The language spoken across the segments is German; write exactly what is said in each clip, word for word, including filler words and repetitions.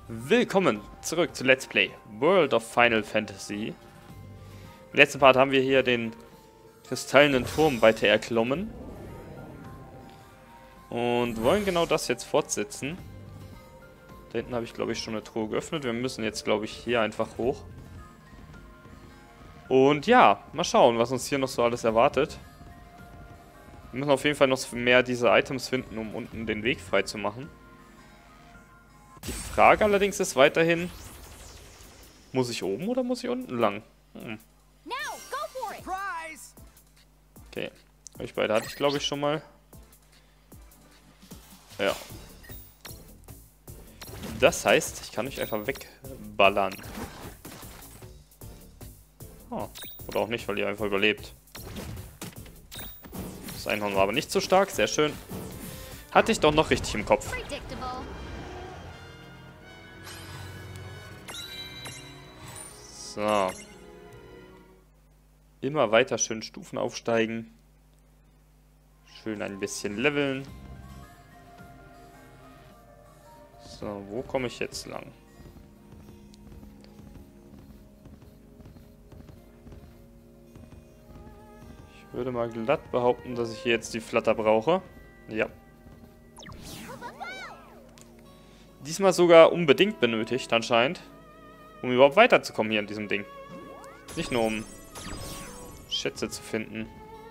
Willkommen zurück zu Let's Play World of Final Fantasy. Im letzten Part haben wir hier den kristallenen Turm weiter erklommen. Und wollen genau das jetzt fortsetzen. Da hinten habe ich, glaube ich, schon eine Truhe geöffnet. Wir müssen jetzt, glaube ich, hier einfach hoch. Und ja, mal schauen, was uns hier noch so alles erwartet. Wir müssen auf jeden Fall noch mehr diese Items finden, um unten den Weg frei zu machen. Die Frage allerdings ist weiterhin, muss ich oben oder muss ich unten lang? Hm. Okay, euch beide hatte ich, glaube ich, schon mal. Ja. Das heißt, ich kann euch einfach wegballern. Oh. Oder auch nicht, weil ihr einfach überlebt. Das Einhorn war aber nicht so stark, sehr schön. Hatte ich doch noch richtig im Kopf. So. Immer weiter schön Stufen aufsteigen. Schön ein bisschen leveln. So, wo komme ich jetzt lang? Ich würde mal glatt behaupten, dass ich hier jetzt die Flatter brauche. Ja. Diesmal sogar unbedingt benötigt, anscheinend. Um überhaupt weiterzukommen hier in diesem Ding. Nicht nur um Schätze zu finden.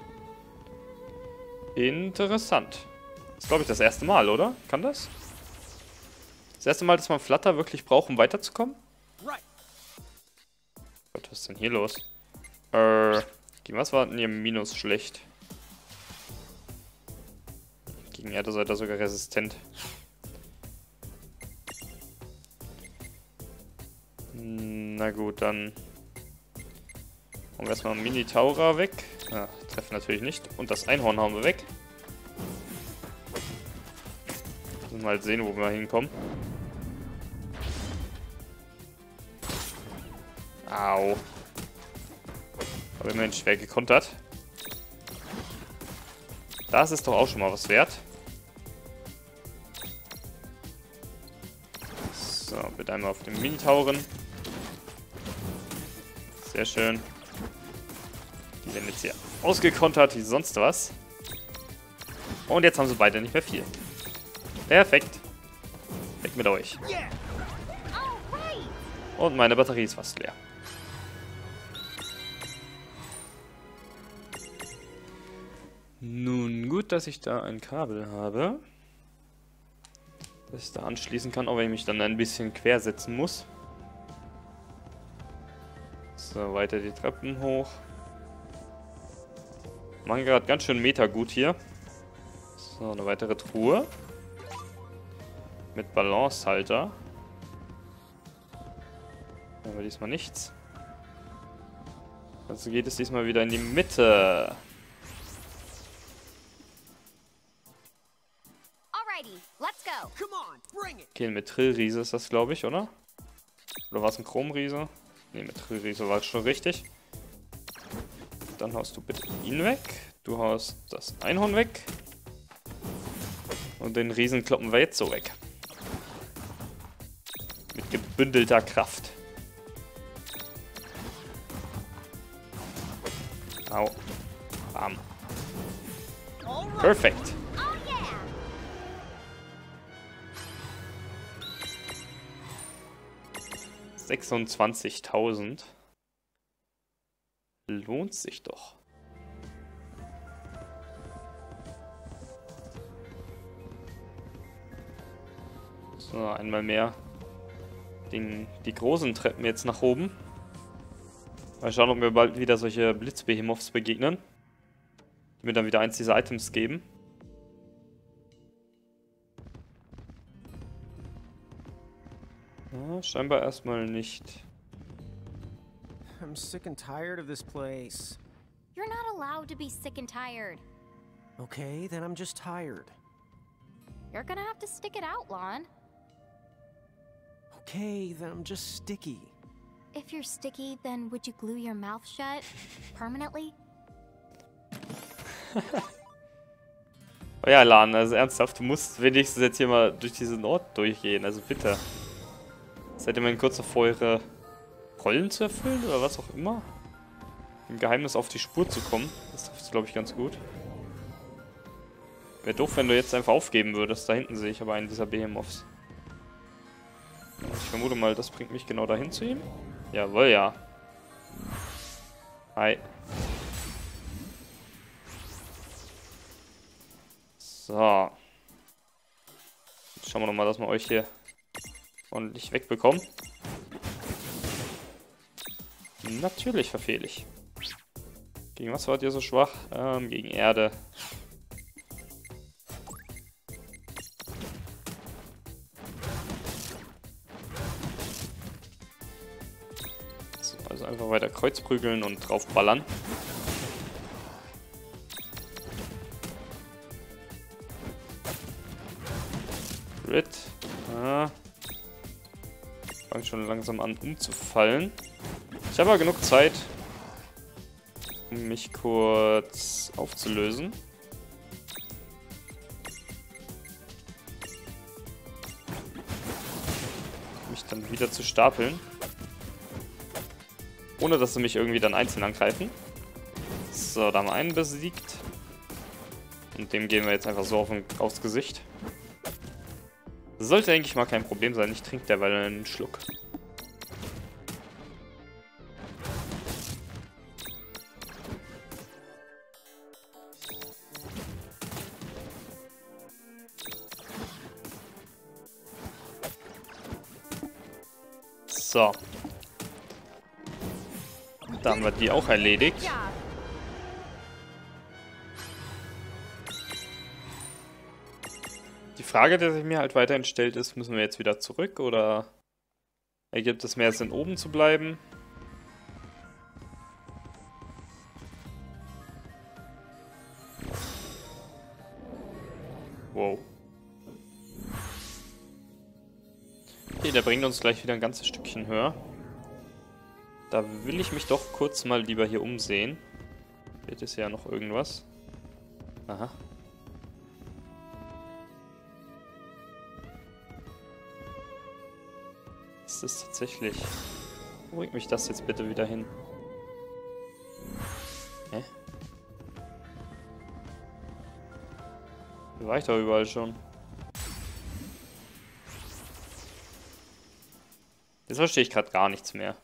Interessant. Das ist, glaube ich, das erste Mal, oder? Kann das? Das erste Mal, dass man Flatter wirklich braucht, um weiterzukommen? Gott, was ist denn hier los? Äh, gegen was war denn hier Minus schlecht? Gegen Erde seid ihr sogar resistent. Na gut, dann machen wir erstmal Mini-Taura weg. Ja, treffen natürlich nicht. Und das Einhorn hauen wir weg. Mal sehen, wo wir hinkommen. Au. Aber immerhin schwer gekontert. Das ist doch auch schon mal was wert. So, bitte einmal auf den Mini-Tauren. Sehr schön. Die werden jetzt hier ausgekontert wie sonst was. Und jetzt haben sie beide nicht mehr viel. Perfekt. Weg mit euch. Und meine Batterie ist fast leer. Nun gut, dass ich da ein Kabel habe. Das ich da anschließen kann, auch wenn ich mich dann ein bisschen quersetzen muss. So, weiter die Treppen hoch. Machen gerade ganz schön Meter gut hier. So, eine weitere Truhe. Mit Balancehalter. Aber diesmal nichts. Also geht es diesmal wieder in die Mitte. Okay, ein Mithril-Riese ist das, glaube ich, oder? Oder war es ein Chromriese? Ne, Mithril-Riese war schon richtig. Dann haust du bitte ihn weg. Du haust das Einhorn weg. Und den Riesen kloppen wir jetzt so weg. Mit gebündelter Kraft. Au. Bam. Perfekt. sechsundzwanzigtausend. Lohnt sich doch. So, einmal mehr den, die großen Treppen jetzt nach oben. Mal schauen, ob mir bald wieder solche Blitzbehemoths begegnen. Die mir dann wieder eins dieser Items geben. Ja, scheinbar erstmal nicht. I'm sick and tired of this place. You're not allowed to be sick and tired. Okay, then I'm just tired. You're gonna have to stick it out, Lon. Okay, then I'm just sticky. If you're sticky, then would you glue your mouth shut permanently? Oh ja, Lan, also ernsthaft, du musst wenigstens jetzt hier mal durch diesen Ort durchgehen, also bitte. Seid ihr mal kurz davor, eure Rollen zu erfüllen oder was auch immer? Dem Geheimnis auf die Spur zu kommen. Das trifft es, glaube ich, ganz gut. Wäre doof, wenn du jetzt einfach aufgeben würdest. Da hinten sehe ich aber einen dieser Behemoths. Ich vermute mal, das bringt mich genau dahin zu ihm. Jawohl, ja. Hi. So. Jetzt schauen wir nochmal, dass wir euch hier ordentlich wegbekommen. Natürlich verfehle ich. Gegen was wart ihr so schwach? Ähm, gegen Erde. So, also einfach weiter kreuzprügeln und drauf ballern. Crit. Ah. Fangt schon langsam an umzufallen. Ich habe aber genug Zeit, um mich kurz aufzulösen. Mich dann wieder zu stapeln. Ohne dass sie mich irgendwie dann einzeln angreifen. So, da haben wir einen besiegt. Und dem gehen wir jetzt einfach so auf den, aufs Gesicht. Das sollte eigentlich mal kein Problem sein. Ich trinke derweil einen Schluck. So. Da haben wir die auch erledigt. Die Frage, die sich mir halt weiterhin stellt, ist, müssen wir jetzt wieder zurück oder ergibt es mehr Sinn, oben zu bleiben? Wow. Okay, der bringt uns gleich wieder ein ganzes Stückchen höher. Da will ich mich doch kurz mal lieber hier umsehen. Vielleicht ist ja noch irgendwas. Aha. Ist das tatsächlich... Wo bringt mich das jetzt bitte wieder hin? Hä? Hier war ich doch überall schon. Jetzt verstehe ich gerade gar nichts mehr.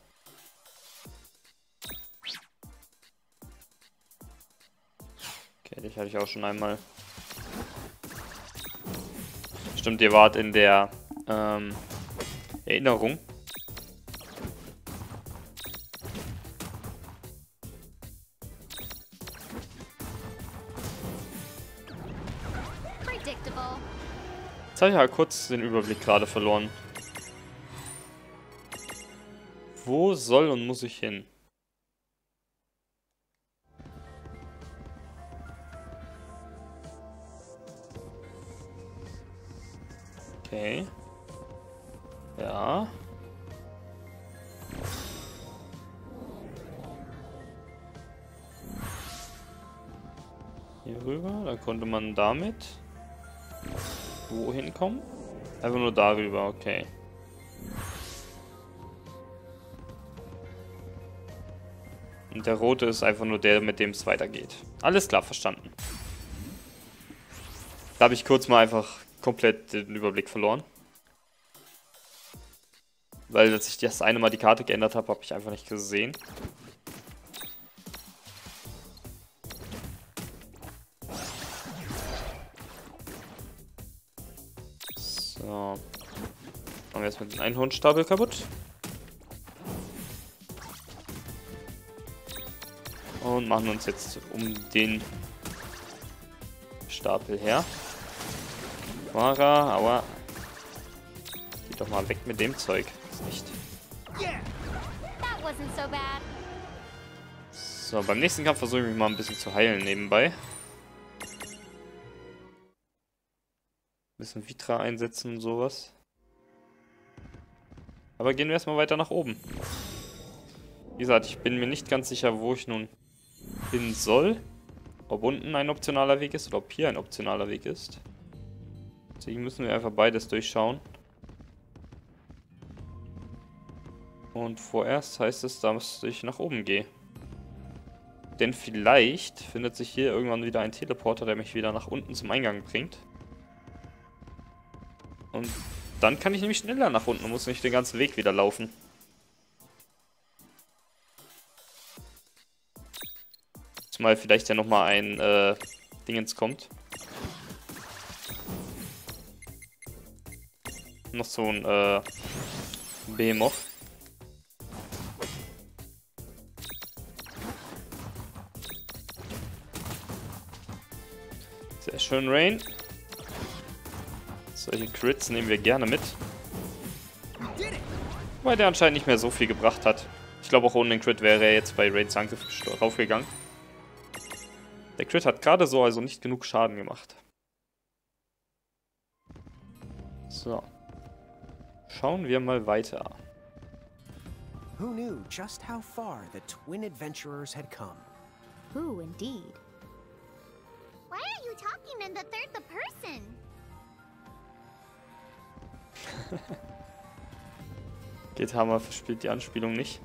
Okay, dich hatte ich auch schon einmal. Stimmt, ihr wart in der ähm, Erinnerung. Jetzt habe ich halt kurz den Überblick gerade verloren. Wo soll und muss ich hin? Okay. Ja. Hier rüber, da konnte man damit wohin kommen? Einfach nur darüber, okay. Und der rote ist einfach nur der, mit dem es weitergeht. Alles klar, verstanden. Da habe ich kurz mal einfach komplett den Überblick verloren. Weil, als ich das eine Mal die Karte geändert habe, habe ich einfach nicht gesehen. So. Machen wir jetzt mit dem Einhornstapel kaputt. Und machen uns jetzt um den Stapel her. Mara, aber geh doch mal weg mit dem Zeug. Ist nicht. So, beim nächsten Kampf versuche ich mich mal ein bisschen zu heilen nebenbei. Ein bisschen Vitra einsetzen und sowas. Aber gehen wir erstmal weiter nach oben. Wie gesagt, ich bin mir nicht ganz sicher, wo ich nun hin soll. Ob unten ein optionaler Weg ist oder ob hier ein optionaler Weg ist. Deswegen müssen wir einfach beides durchschauen. Und vorerst heißt es, dass ich nach oben gehe. Denn vielleicht findet sich hier irgendwann wieder ein Teleporter, der mich wieder nach unten zum Eingang bringt. Und dann kann ich nämlich schneller nach unten und muss nicht den ganzen Weg wieder laufen. Zumal vielleicht ja nochmal ein äh, Dingens kommt. Noch so ein äh, Behemoth. Sehr schön, Rain. Solche Crits nehmen wir gerne mit. Weil der anscheinend nicht mehr so viel gebracht hat. Ich glaube, auch ohne den Crit wäre er jetzt bei Rains Angriff raufgegangen. Der Crit hat gerade so also nicht genug Schaden gemacht. So. Schauen wir mal weiter. Who knew just how far the twin adventurers had come? Who indeed? Why are you talking in the third the person? Geht Hammer verspielt die Anspielung nicht.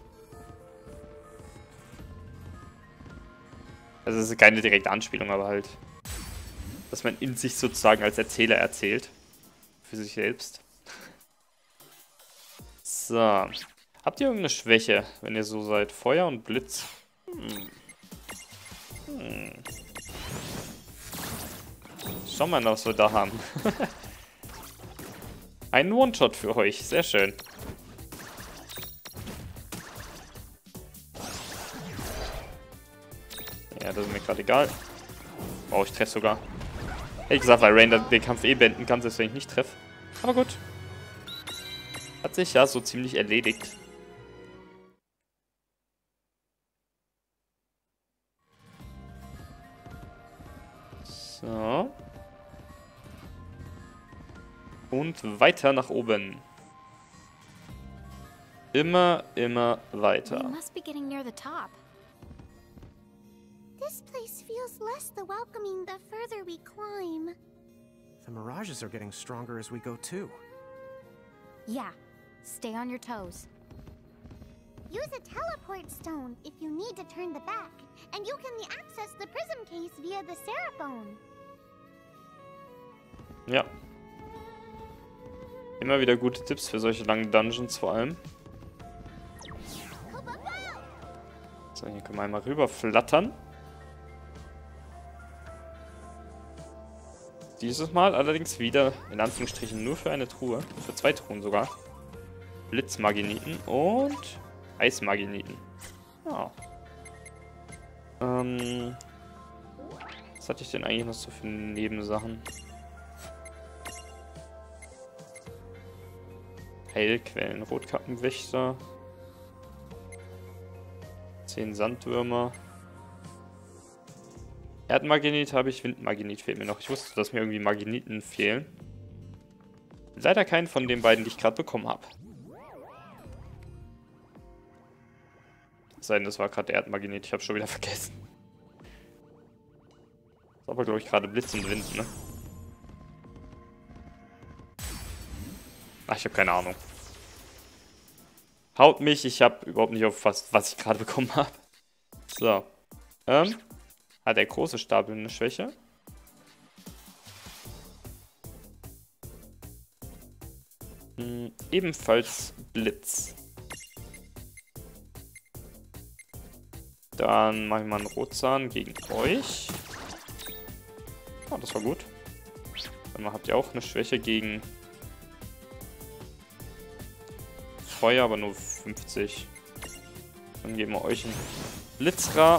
Also es ist keine direkte Anspielung, aber halt, dass man in sich sozusagen als Erzähler erzählt. Für sich selbst. So. Habt ihr irgendeine Schwäche, wenn ihr so seid? Feuer und Blitz. Hm. Hm. Schauen wir mal, was wir da haben. Ein One-Shot für euch. Sehr schön. Ja, das ist mir gerade egal. Oh, ich treffe sogar. Hätte ich gesagt, weil Rain den Kampf eh beenden kann, selbst wenn ich nicht treffe. Aber gut. Hat sich ja so ziemlich erledigt. So. Und weiter nach oben. Immer, immer weiter. We must be getting near the top. This place feels less the welcoming the further we climb. The mirages are getting stronger as we go too. Yeah. Stay on your toes. Use a teleport stone if you need to turn the back, and you can access the prism case via the Seraphone. Ja. Immer wieder gute Tipps für solche langen Dungeons vor allem. So, hier können wir einmal rüber flattern. Dieses Mal allerdings wieder, in Anführungsstrichen, nur für eine Truhe. Für zwei Truhen sogar. Blitzmagneten und Eismagneten. Ja. Ähm. Was hatte ich denn eigentlich noch so für Nebensachen? Heilquellen, Rotkappenwächter. zehn Sandwürmer. Erdmagnet habe ich, Windmagnet fehlt mir noch. Ich wusste, dass mir irgendwie Magneten fehlen. Leider keinen von den beiden, die ich gerade bekommen habe. Es sei denn, das war gerade der Erdmagnet. Ich habe schon wieder vergessen. Das ist aber, glaube ich, gerade Blitz und Wind, ne? Ach, ich habe keine Ahnung. Haut mich, ich habe überhaupt nicht aufgepasst, was ich gerade bekommen habe. So. Ähm. Hat der große Stapel eine Schwäche? Hm, ebenfalls Blitz. Dann mache ich mal einen Rotzahn gegen euch. Oh, das war gut. Dann habt ihr auch eine Schwäche gegen Feuer, aber nur fünfzig. Dann geben wir euch einen Blitzra.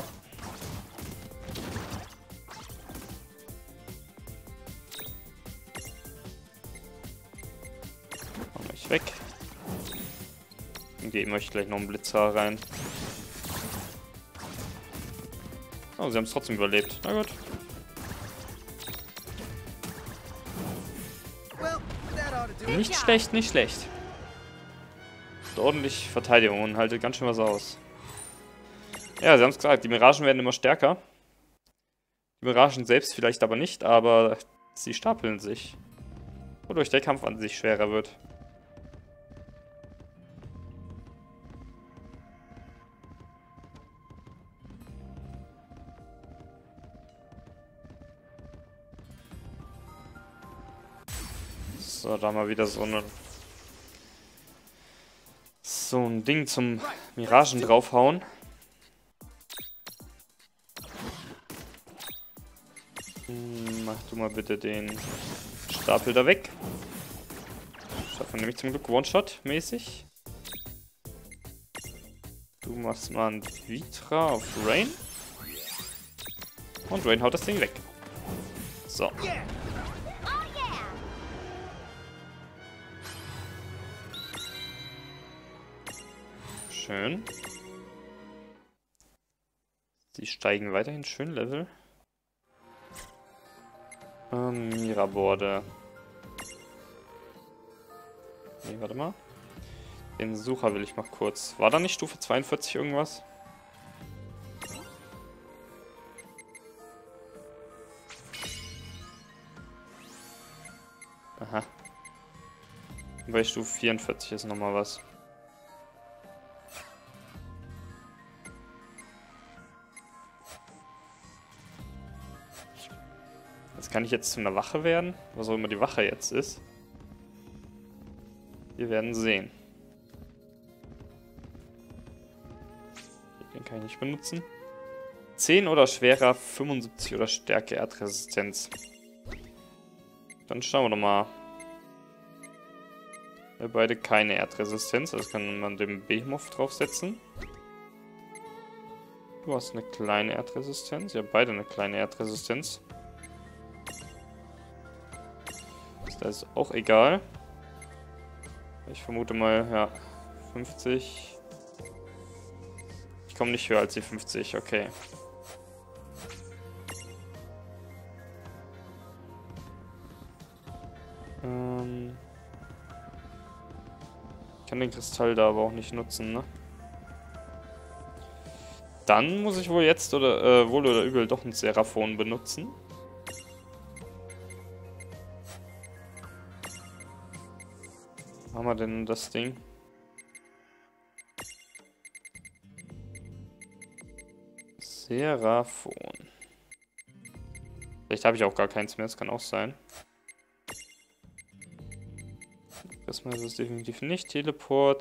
Machen euch weg. Dann geben wir euch gleich noch einen Blitzer rein. Oh, sie haben es trotzdem überlebt. Na gut. Nicht schlecht, nicht schlecht. Ordentlich Verteidigung und haltet ganz schön was aus. Ja, sie haben es gesagt, die Miragen werden immer stärker. Die Miragen selbst vielleicht aber nicht, aber sie stapeln sich. Wodurch der Kampf an sich schwerer wird. So, da mal wieder so eine so ein Ding zum Miragen draufhauen. Hm, mach du mal bitte den Stapel da weg. Schafft man nämlich zum Glück One-Shot mäßig. Du machst mal ein Vitra auf Rain. Und Rain haut das Ding weg. So. Schön. Sie steigen weiterhin schön Level. Ähm, Miraborde. Nee, warte mal. Den Sucher will ich mal kurz. War da nicht Stufe zweiundvierzig irgendwas? Aha. Bei Stufe vierundvierzig ist nochmal was. Das kann ich jetzt zu einer Wache werden? Was auch immer die Wache jetzt ist. Wir werden sehen. Den kann ich nicht benutzen. zehn oder schwerer, fünfundsiebzig oder Stärke, Erdresistenz. Dann schauen wir doch mal. Wir beide keine Erdresistenz, das kann man dem Behemoth draufsetzen. Du hast eine kleine Erdresistenz, ja beide eine kleine Erdresistenz. Das ist auch egal. Ich vermute mal, ja, fünfzig. Ich komme nicht höher als die fünfzig, okay. Ähm ich kann den Kristall da aber auch nicht nutzen, ne? Dann muss ich wohl jetzt oder äh, wohl oder übel doch ein Seraphon benutzen. Wo haben wir denn das Ding? Seraphon. Vielleicht habe ich auch gar keins mehr, das kann auch sein. Erstmal ist es definitiv nicht. Teleport.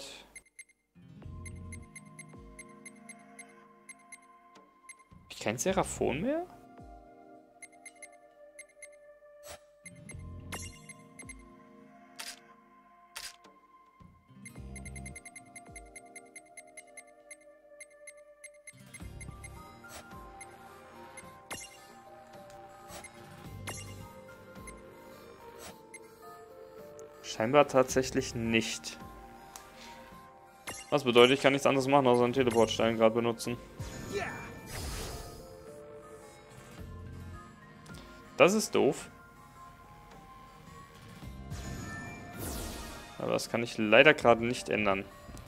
Habe ich kein Seraphon mehr? Scheinbar tatsächlich nicht. Was bedeutet, ich kann nichts anderes machen, außer einen Teleportstein gerade benutzen. Das ist doof. Aber das kann ich leider gerade nicht ändern.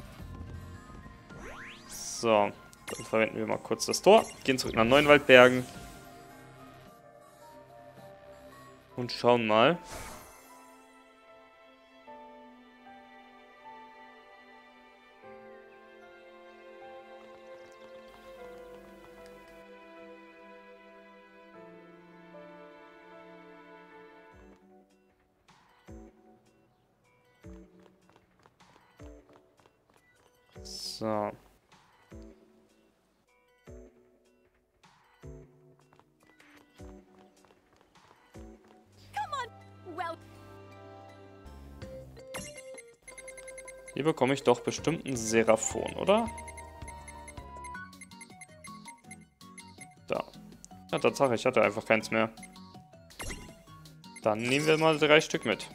So, dann verwenden wir mal kurz das Tor. Gehen zurück nach Neuenwaldbergen. Und schauen mal. So. Hier bekomme ich doch bestimmt einen Seraphon, oder? Da. Ja, Tatsache, ich hatte einfach keins mehr. Dann nehmen wir mal drei Stück mit.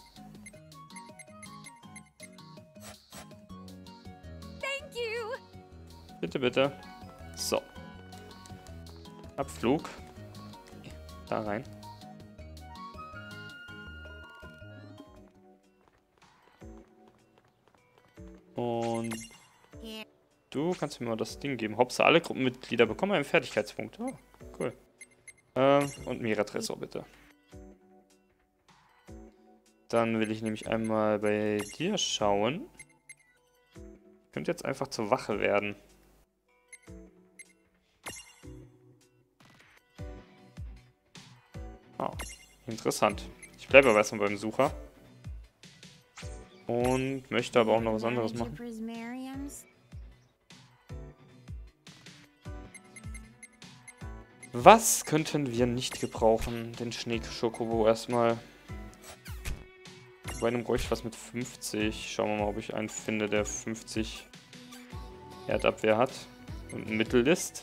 Bitte, bitte. So. Abflug. Da rein. Und du kannst mir mal das Ding geben. Hauptsache alle Gruppenmitglieder bekommen einen Fertigkeitspunkt. Oh, cool. Ähm, und Mira-Tresor bitte. Dann will ich nämlich einmal bei dir schauen. Ich könnte jetzt einfach zur Wache werden. Oh, interessant. Ich bleibe aber erstmal beim Sucher. Und möchte aber auch noch was anderes Manage your machen. Prismariums? Was könnten wir nicht gebrauchen? Den Schneechocobo erstmal. Bei einem bräuchte ich was mit fünfzig. Schauen wir mal, ob ich einen finde, der fünfzig Erdabwehr hat und ein Mittel ist.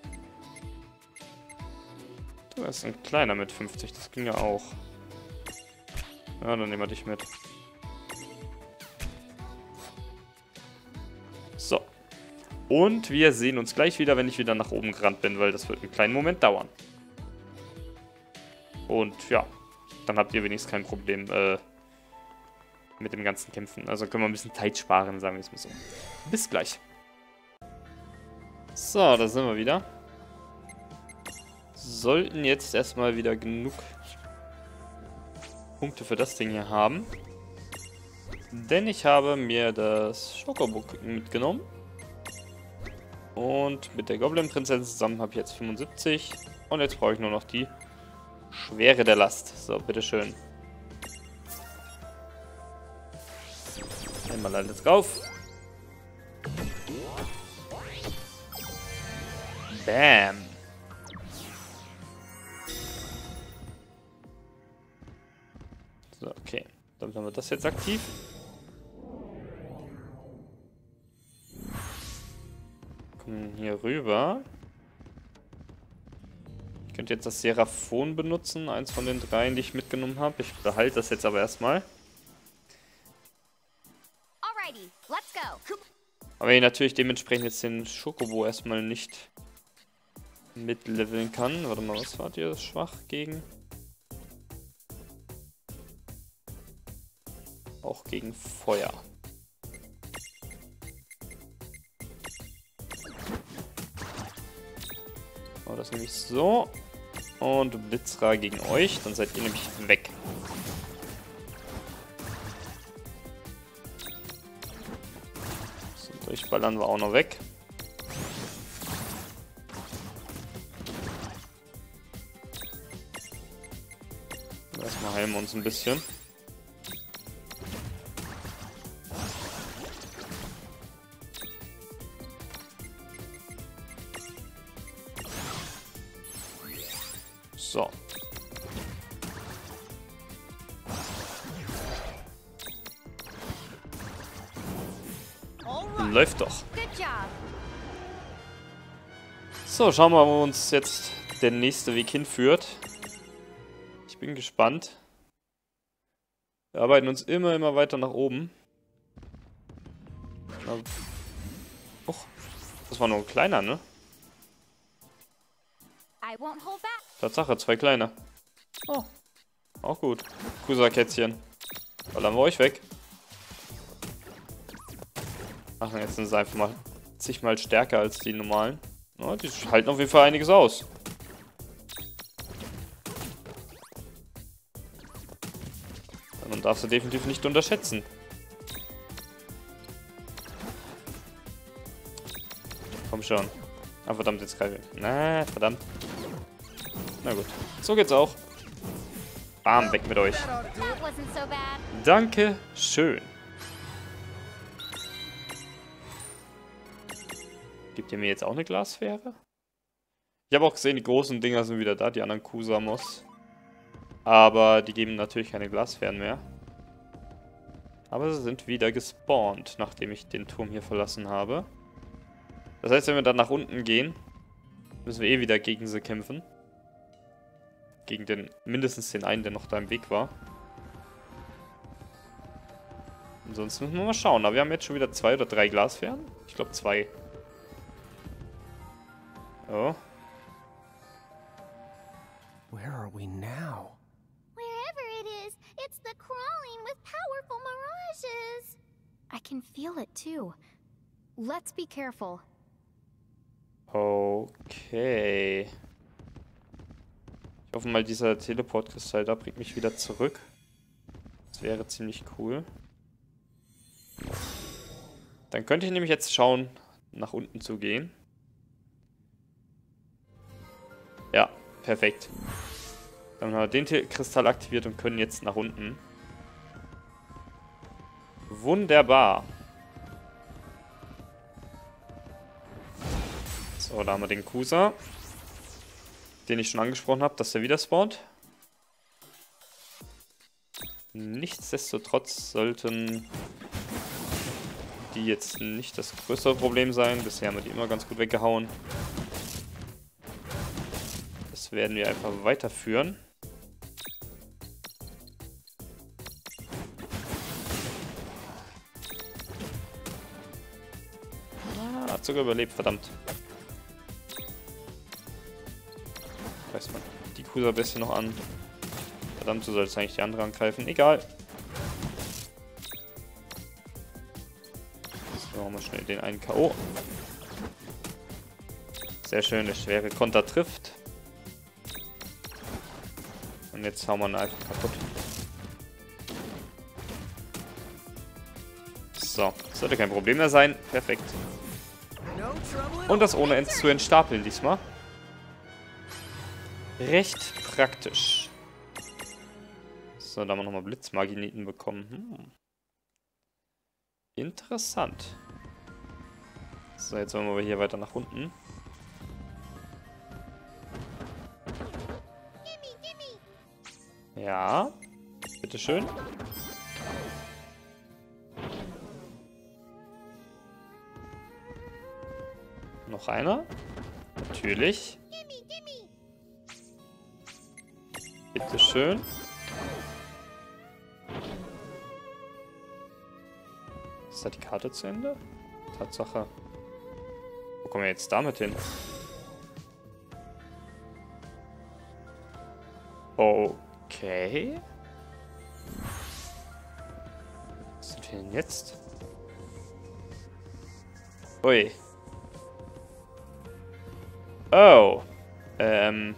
Du ist ein kleiner mit fünfzig, das ging ja auch. Ja, dann nehmen wir dich mit. So. Und wir sehen uns gleich wieder, wenn ich wieder nach oben gerannt bin, weil das wird einen kleinen Moment dauern. Und ja, dann habt ihr wenigstens kein Problem äh, mit dem ganzen Kämpfen. Also können wir ein bisschen Zeit sparen, sagen wir es mal so. Bis gleich. So, da sind wir wieder. Sollten jetzt erstmal wieder genug Punkte für das Ding hier haben. Denn ich habe mir das Schokobo mitgenommen. Und mit der Goblin-Prinzessin zusammen habe ich jetzt fünfundsiebzig. Und jetzt brauche ich nur noch die Schwere der Last. So, bitteschön. Einmal alles drauf. Bam. So, okay. Dann haben wir das jetzt aktiv. Kommen hier rüber. Ich könnte jetzt das Seraphon benutzen. Eins von den dreien, die ich mitgenommen habe. Ich behalte das jetzt aber erstmal. Alrighty, let's go. Aber ich natürlich dementsprechend jetzt den Schokobo erstmal nicht mitleveln kann. Warte mal, was wart ihr schwach gegen? Auch gegen Feuer. Oh, das nehme ich so. Und Blitzra gegen euch, dann seid ihr nämlich weg. So, durchballern wir auch noch weg. Erstmal heilen wir uns ein bisschen. So. Läuft doch. So, schauen wir mal, wo uns jetzt der nächste Weg hinführt. Ich bin gespannt. Wir arbeiten uns immer, immer weiter nach oben. Och, das war nur ein kleiner, ne? Tatsache, zwei kleine. Oh, auch gut. Kusa-Kätzchen. Ballern wir euch weg. Ach, jetzt sind sie einfach mal zigmal stärker als die normalen. Oh, die halten auf jeden Fall einiges aus. Man darf sie definitiv nicht unterschätzen. Komm schon. Ah, verdammt, jetzt greife ich. Na, verdammt. Na gut. So geht's auch. Bam, weg mit euch. Danke schön. Gibt ihr mir jetzt auch eine Glassphäre? Ich habe auch gesehen, die großen Dinger sind wieder da, die anderen Kusamos. Aber die geben natürlich keine Glassphären mehr. Aber sie sind wieder gespawnt, nachdem ich den Turm hier verlassen habe. Das heißt, wenn wir dann nach unten gehen, müssen wir eh wieder gegen sie kämpfen. Gegen den, mindestens den einen, der noch da im Weg war. Ansonsten müssen wir mal schauen. Aber wir haben jetzt schon wieder zwei oder drei Glassphären. Ich glaube zwei. Oh. Where are we now? Wherever it is, it's the crawling with powerful mirages. I can feel it too. Let's be careful. Okay. Ich hoffe mal, dieser Teleportkristall da bringt mich wieder zurück. Das wäre ziemlich cool. Dann könnte ich nämlich jetzt schauen, nach unten zu gehen. Ja, perfekt. Dann haben wir den Kristall aktiviert und können jetzt nach unten. Wunderbar. So, da haben wir den Kusa, den ich schon angesprochen habe, dass der wieder spawnt. Nichtsdestotrotz sollten die jetzt nicht das größere Problem sein. Bisher haben wir die immer ganz gut weggehauen. Das werden wir einfach weiterführen. Ah, hat sogar überlebt, verdammt. Weiß man, die Kusa bisschen noch an. Verdammt, du sollst eigentlich die andere angreifen. Egal. So, machen wir schnell den einen K O. Sehr schön, der schwere Konter trifft. Und jetzt hauen wir ihn einfach kaputt. So, sollte kein Problem mehr sein. Perfekt. Und das ohne Ends zu entstapeln diesmal. Recht praktisch. So, da haben wir nochmal Blitzmagneten bekommen. Hm. Interessant. So, jetzt wollen wir hier weiter nach unten. Ja, bitteschön. Noch einer? Natürlich. Bitteschön. Ist da die Karte zu Ende? Tatsache. Wo kommen wir jetzt damit hin? Okay. Was sind wir denn jetzt? Ui. Oh. Ähm.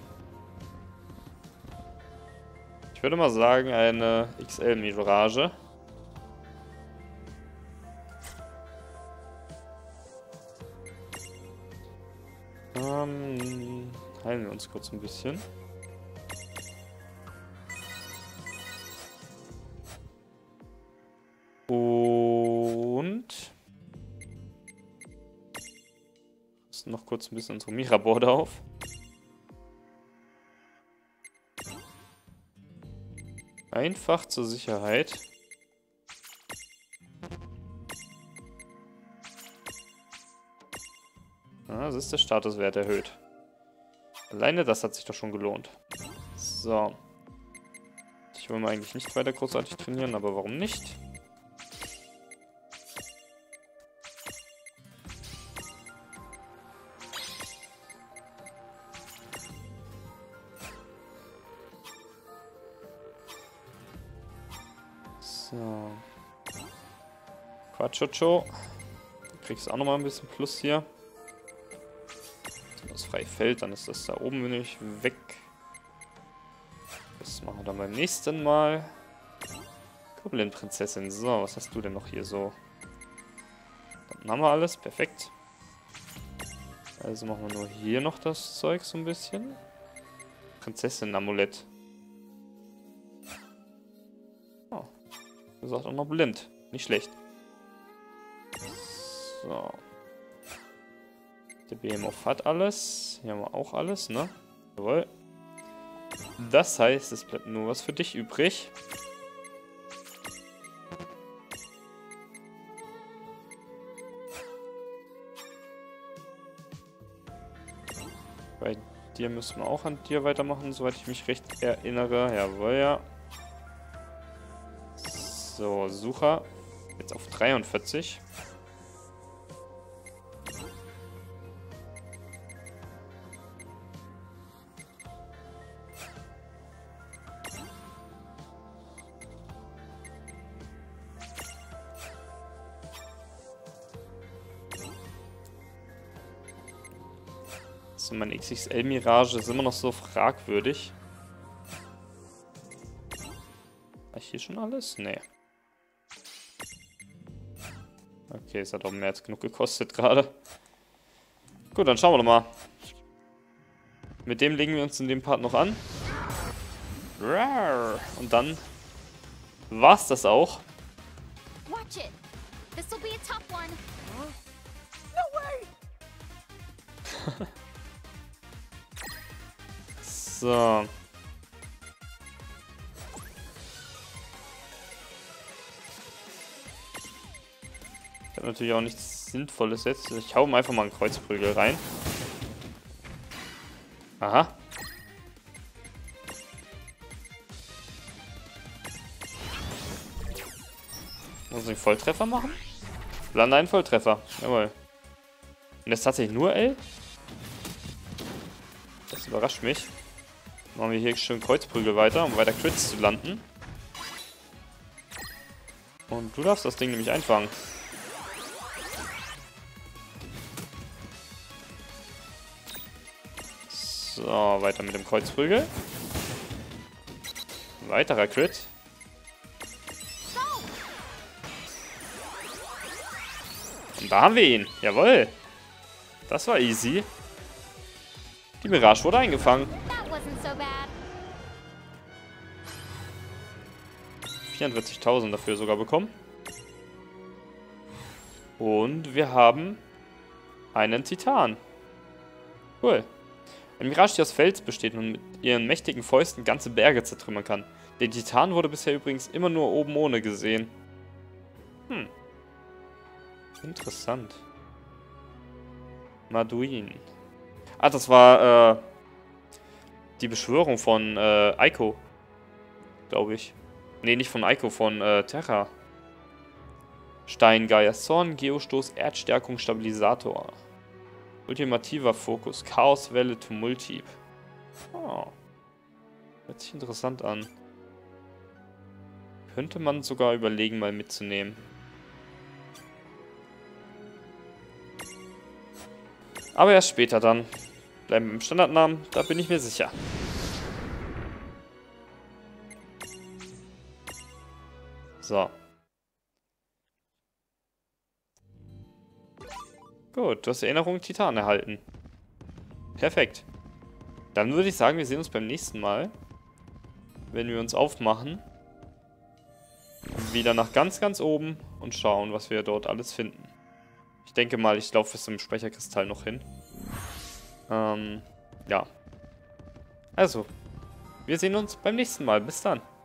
Ich würde mal sagen, eine X L-Mirage. Ähm, heilen wir uns kurz ein bisschen. Und rüsten noch kurz ein bisschen unsere Mira-Borde auf. Einfach zur Sicherheit. Ah, das ist der Statuswert erhöht. Alleine das hat sich doch schon gelohnt. So. Ich will mal eigentlich nicht weiter großartig trainieren, aber warum nicht? So. Quatschocho. Du kriegst auch nochmal ein bisschen Plus hier. Wenn das frei fällt, dann ist das da oben nämlich weg. Das machen wir dann beim nächsten Mal. Goblin-Prinzessin. So, was hast du denn noch hier so? Dann haben wir alles. Perfekt. Also machen wir nur hier noch das Zeug so ein bisschen. Prinzessin-Amulett. Oh. Wie gesagt, auch noch blind. Nicht schlecht. So. Der Behemoth hat alles. Hier haben wir auch alles, ne? Jawohl. Das heißt, es bleibt nur was für dich übrig. Bei dir müssen wir auch an dir weitermachen, soweit ich mich recht erinnere. Jawohl, ja. So, Sucher. Jetzt auf dreiundvierzig. So, meine X X L-Mirage ist immer noch so fragwürdig. Habe ich hier schon alles? Nee. Okay, es hat auch mehr als genug gekostet gerade. Gut, dann schauen wir doch mal. Mit dem legen wir uns in dem Part noch an. Und dann war's das auch. Watch it. This will be a tough one. No way! So. Ich habe natürlich auch nichts Sinnvolles jetzt. Ich hau ihm einfach mal einen Kreuzprügel rein. Aha. Muss ich einen Volltreffer machen? Lande einen Volltreffer. Jawohl. Und das tatsächlich nur L? Das überrascht mich. Machen wir hier schön Kreuzprügel weiter, um weiter Crits zu landen. Und du darfst das Ding nämlich einfangen. So, weiter mit dem Kreuzprügel. Weiterer Crit. Und da haben wir ihn. Jawohl. Das war easy. Die Mirage wurde eingefangen. That wasn't so bad. vierundvierzigtausend dafür sogar bekommen. Und wir haben einen Titan. Cool. Eine Mirage, die aus Fels besteht und mit ihren mächtigen Fäusten ganze Berge zertrümmern kann. Der Titan wurde bisher übrigens immer nur oben ohne gesehen. Hm. Interessant. Maduin. Ah, das war äh, die Beschwörung von äh, Eiko. Glaube ich. Nee, nicht von Eiko, von äh, Terra. Steingeier, Zorn, Geostoß, Erdstärkung, Stabilisator. Ultimativer Fokus, Chaoswelle, Tumulthieb. Oh. Hört sich interessant an. Könnte man sogar überlegen, mal mitzunehmen. Aber erst später dann. Bleiben wir im Standardnamen, da bin ich mir sicher. So. Gut, du hast Erinnerung Titan erhalten. Perfekt. Dann würde ich sagen, wir sehen uns beim nächsten Mal. Wenn wir uns aufmachen. Wieder nach ganz, ganz oben und schauen, was wir dort alles finden. Ich denke mal, ich laufe bis zum Speicherkristall noch hin. Ähm, ja. Also, wir sehen uns beim nächsten Mal. Bis dann.